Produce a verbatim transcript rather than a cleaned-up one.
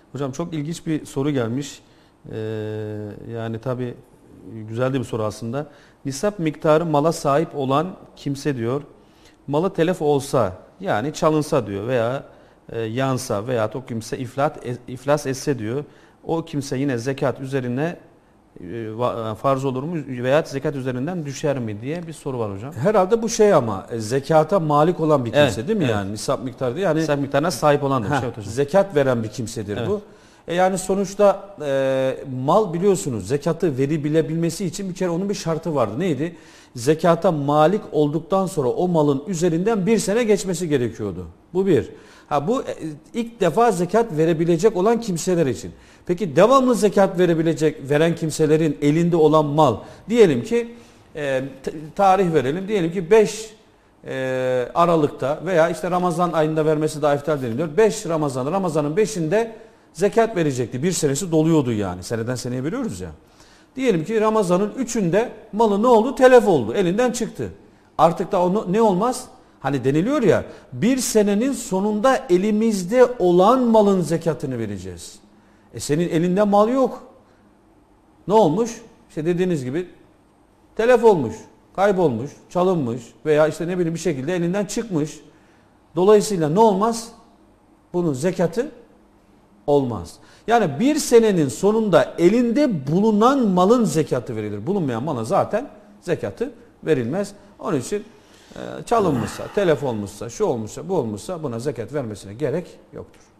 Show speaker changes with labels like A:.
A: Hocam çok ilginç bir soru gelmiş. Ee, yani tabii güzel de bir soru aslında. Nisap miktarı mala sahip olan kimse diyor, malı telef olsa yani çalınsa diyor veya e, yansa veya o kimse iflas, iflas etse diyor, o kimse yine zekat üzerine e, farz olur mu veya zekat üzerinden düşer mi diye bir soru var hocam.
B: Herhalde bu şey ama e, zekata malik olan bir kimse
A: Evet,
B: değil mi
A: evet.
B: yani nisap miktarı değil. Yani
A: Nisap miktarına sahip olan da bir
B: heh,
A: şey hocam.
B: zekat veren bir kimsedir
A: Evet.
B: bu. E yani sonuçta e, mal biliyorsunuz zekatı verilebilmesi için bir kere onun bir şartı vardı. Neydi? Zekata malik olduktan sonra o malın üzerinden bir sene geçmesi gerekiyordu. Bu bir. Ha bu e, ilk defa zekat verebilecek olan kimseler için. Peki devamlı zekat verebilecek veren kimselerin elinde olan mal diyelim ki e, tarih verelim. Diyelim ki beş e, Aralık'ta veya işte Ramazan ayında vermesi daha iftar deniliyor. beş Ramazan, Ramazan'ın beşinde zekat verecekti. Bir senesi doluyordu yani. Seneden seneye veriyoruz ya. Diyelim ki Ramazan'ın üçünde malı ne oldu? Telef oldu. Elinden çıktı. Artık da onu ne olmaz? Hani deniliyor ya, bir senenin sonunda elimizde olan malın zekatını vereceğiz. E senin elinde mal yok. Ne olmuş? İşte dediğiniz gibi telef olmuş, kaybolmuş, çalınmış veya işte ne bileyim bir şekilde elinden çıkmış. Dolayısıyla ne olmaz? Bunun zekatı olmaz. Yani bir senenin sonunda elinde bulunan malın zekatı verilir. Bulunmayan malın zaten zekatı verilmez. Onun için çalınmışsa, telef olmuşsa, şu olmuşsa, bu olmuşsa buna zekat vermesine gerek yoktur.